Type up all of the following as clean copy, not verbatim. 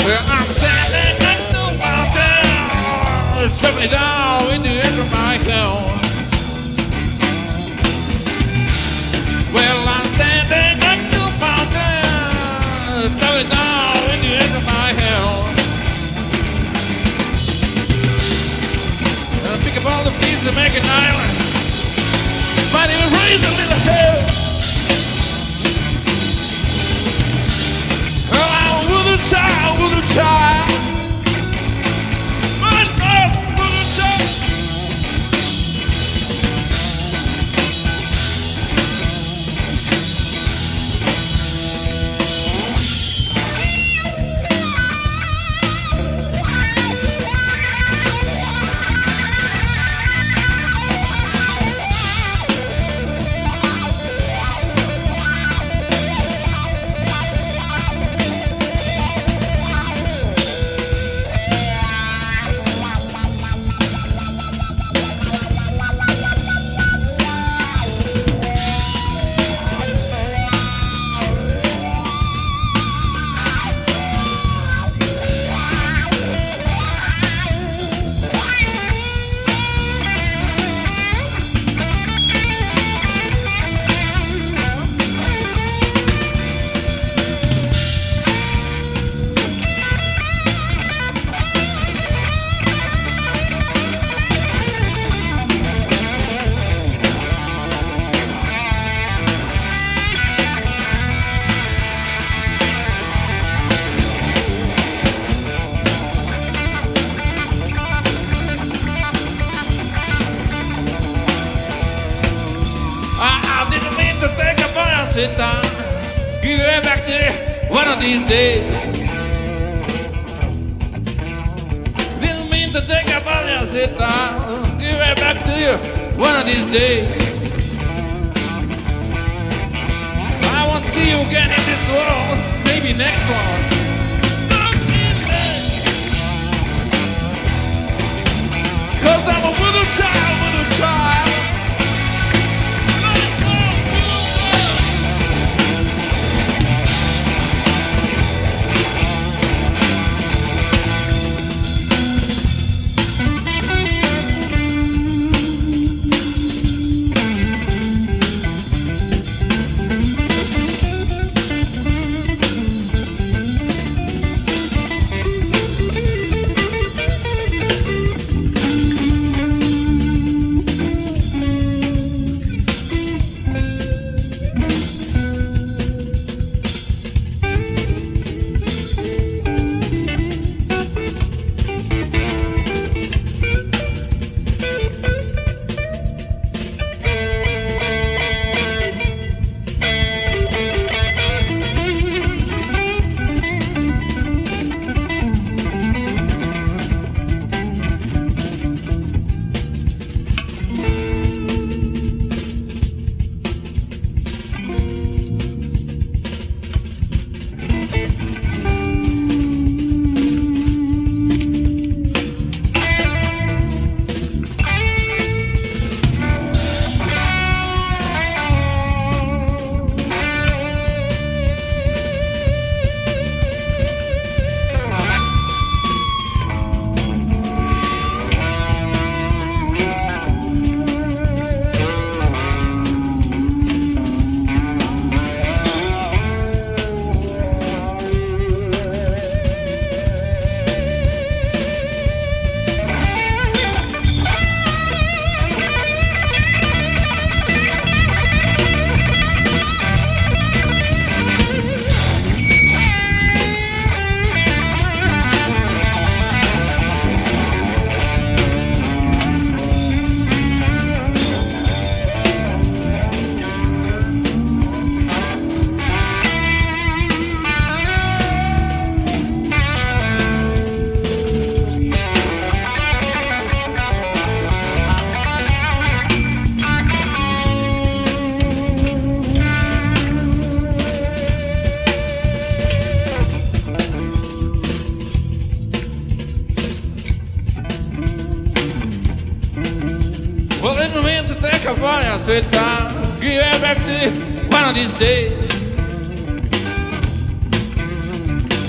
Well, I'm standing next to a mountain, took me down in the edge of my hell. Well, I'm standing next to a mountain, took me down in the edge of my hell. And I pick up all the pieces to make an island, might even raise a little hell. Well, I'm with a child, with a child. My God, with a child. Sit down, give it back to you one of these days. Didn't mean to take up on you, sit down, give it back to you one of these days. I want to see you again in this world, maybe next one. Cause I'm a little child, little child. California, sweet town, give it back to you one of these days.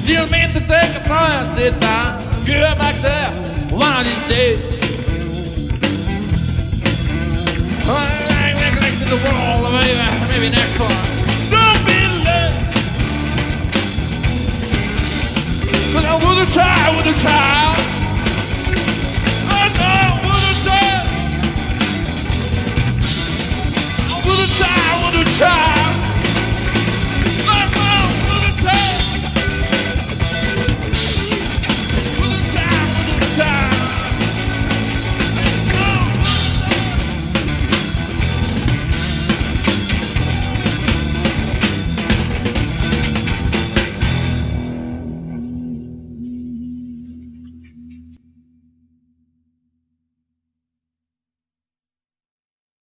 You mean to take a fire and sit down? Get back there one of these days. I'm neglecting the world, maybe next one. Don't be late. But I would have tried,